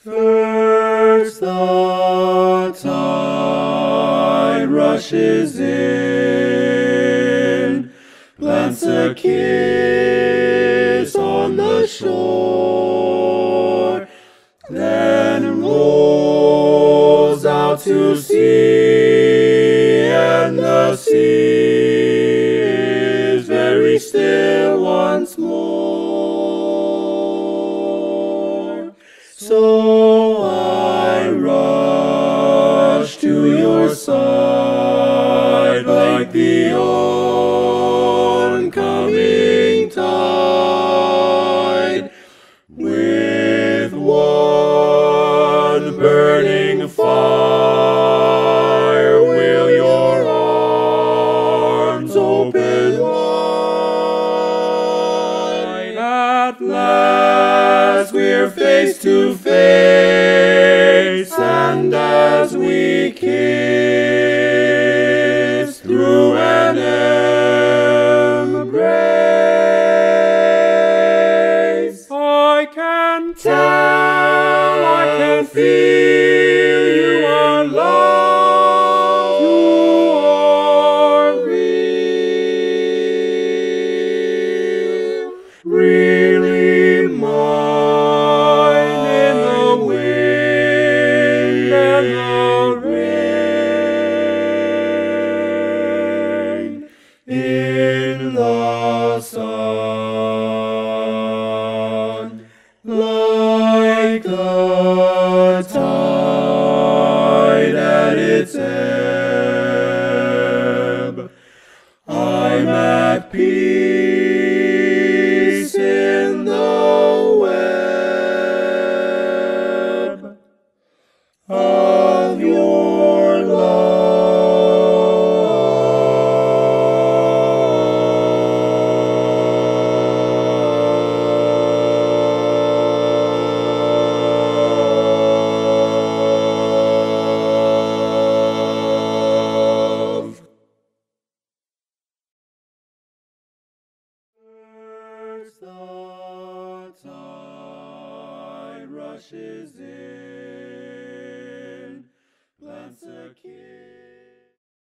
First the tide rushes in, plants a kiss on the shore, then rolls out to sea, and the sea is very still once more. So I rush to your side like the oncoming tide, with one burning fire. Will your arms open wide? At last we're face to face, and as we kiss through an embrace, I can tell, I can feel you are love, you are real, really mine in the wind and the rain, in the sun, like the tide at its ebb. I'm at peace in the web of your love. First the tide rushes in, plants a kiss.